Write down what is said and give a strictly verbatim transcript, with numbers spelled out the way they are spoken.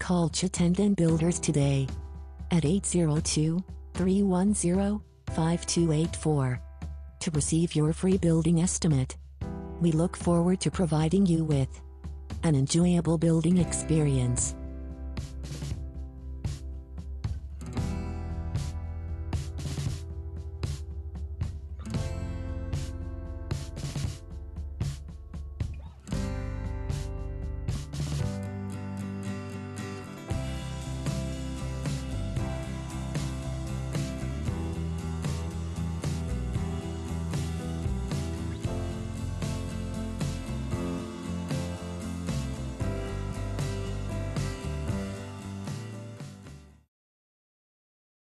Call Chittenden Builders today at eight zero two, three one zero, five two eight four to receive your free building estimate. We look forward to providing you with an enjoyable building experience.